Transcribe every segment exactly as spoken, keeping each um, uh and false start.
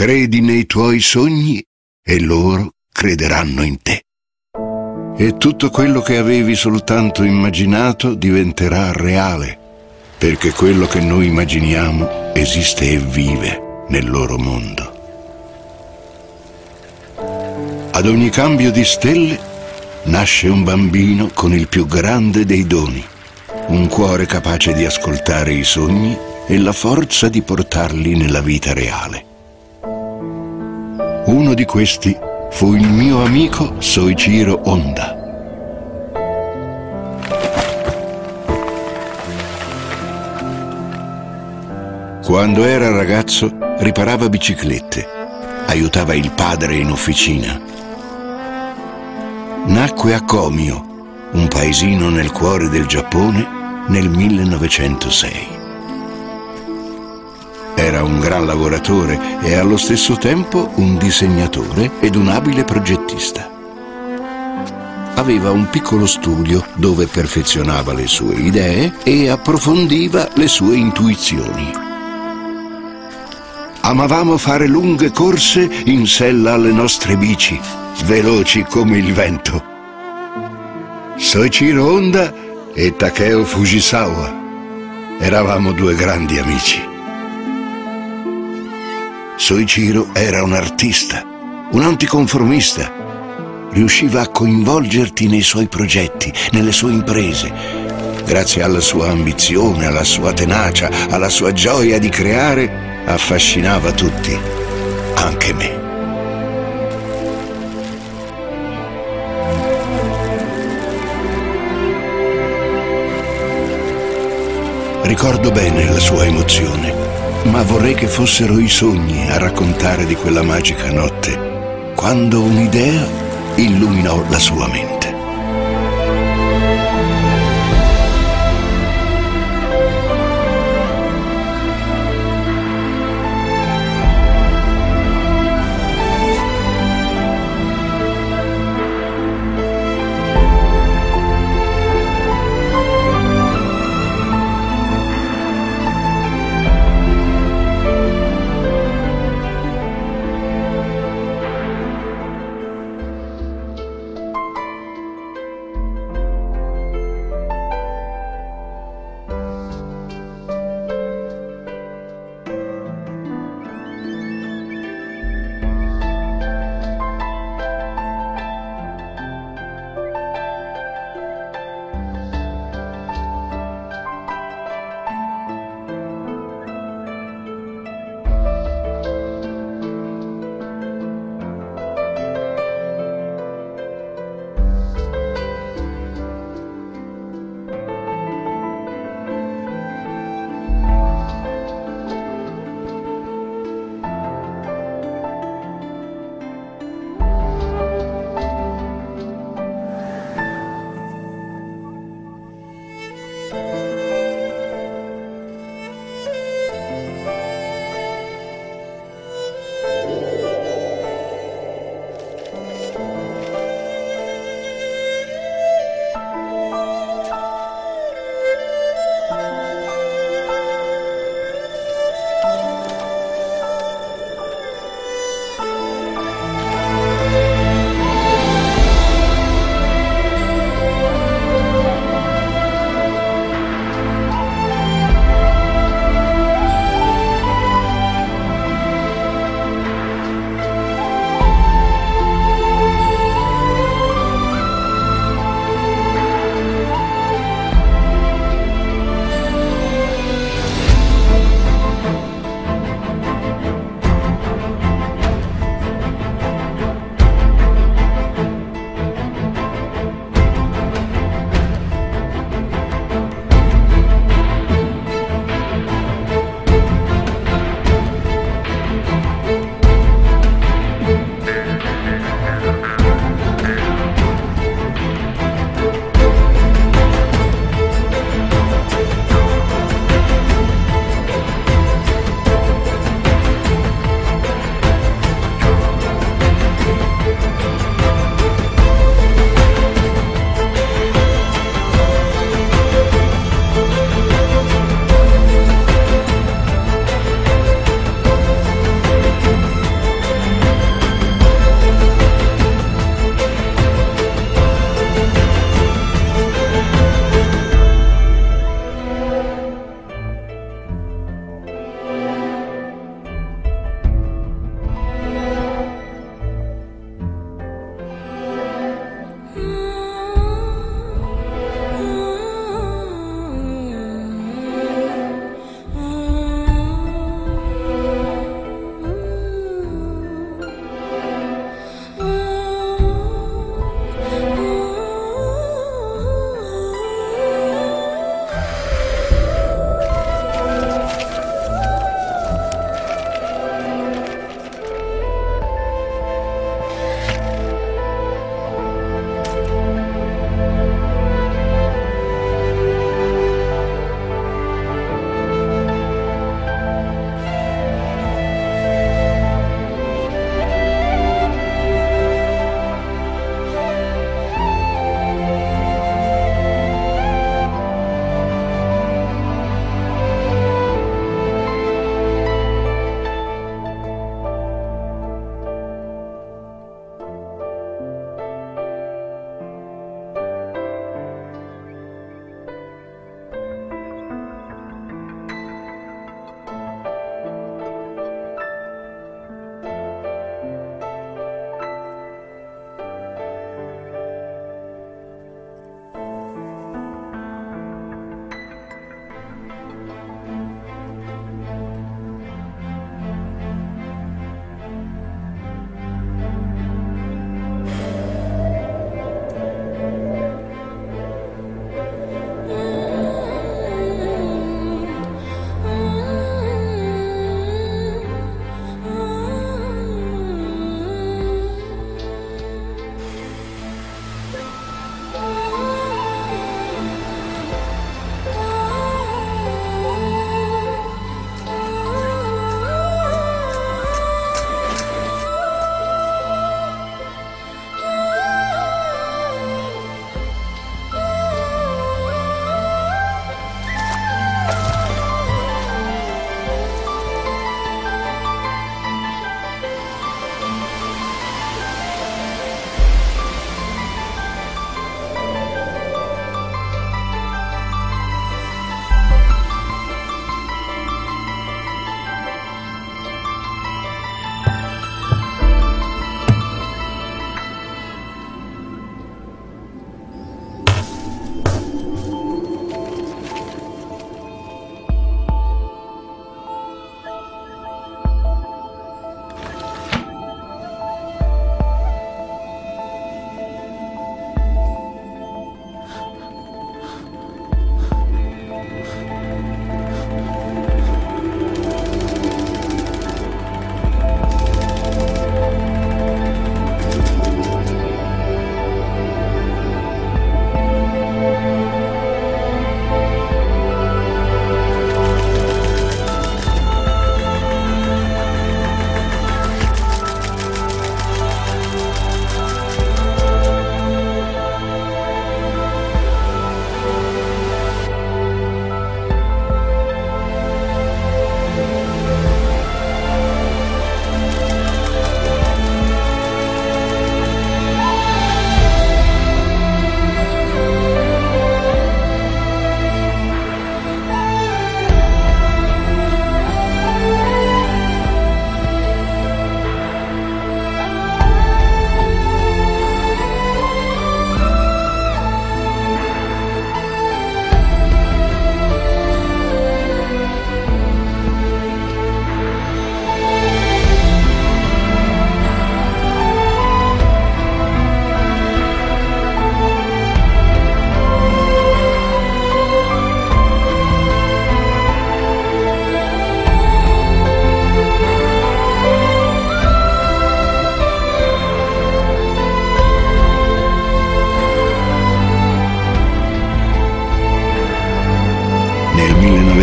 credi nei tuoi sogni e loro crederanno in te. E tutto quello che avevi soltanto immaginato diventerà reale, perché quello che noi immaginiamo esiste e vive nel loro mondo. Ad ogni cambio di stelle nasce un bambino con il più grande dei doni, un cuore capace di ascoltare i sogni e la forza di portarli nella vita reale. Uno di questi fu il mio amico Soichiro Honda. Quando era ragazzo riparava biciclette, aiutava il padre in officina. Nacque a Komio, un paesino nel cuore del Giappone, nel millenovecentosei. Era un gran lavoratore e allo stesso tempo un disegnatore ed un abile progettista. Aveva un piccolo studio dove perfezionava le sue idee e approfondiva le sue intuizioni. Amavamo fare lunghe corse in sella alle nostre bici, veloci come il vento. Soichiro Honda e Takeo Fujisawa eravamo due grandi amici. Soichiro era un artista, un anticonformista. Riusciva a coinvolgerti nei suoi progetti, nelle sue imprese. Grazie alla sua ambizione, alla sua tenacia, alla sua gioia di creare, affascinava tutti, anche me. Ricordo bene la sua emozione, ma vorrei che fossero i sogni a raccontare di quella magica notte, quando un'idea illuminò la sua mente.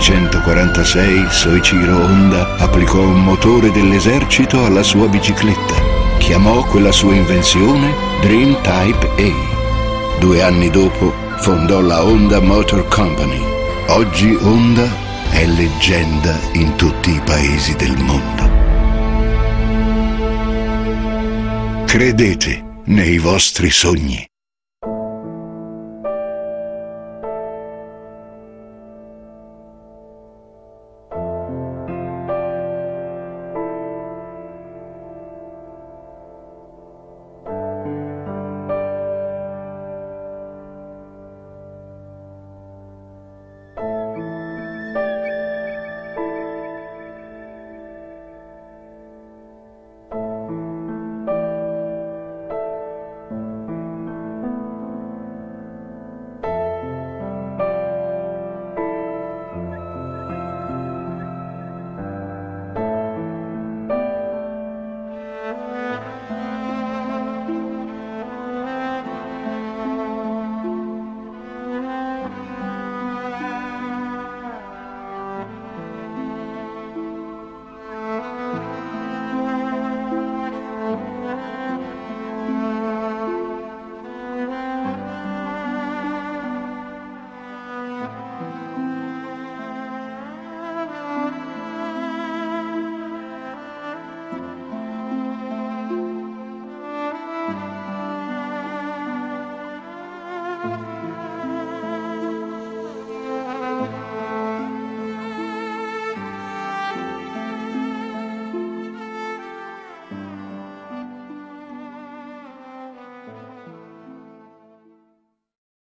millenovecentoquarantasei Soichiro Honda applicò un motore dell'esercito alla sua bicicletta. Chiamò quella sua invenzione Dream Type A. Due anni dopo fondò la Honda Motor Company. Oggi Honda è leggenda in tutti i paesi del mondo. Credete nei vostri sogni.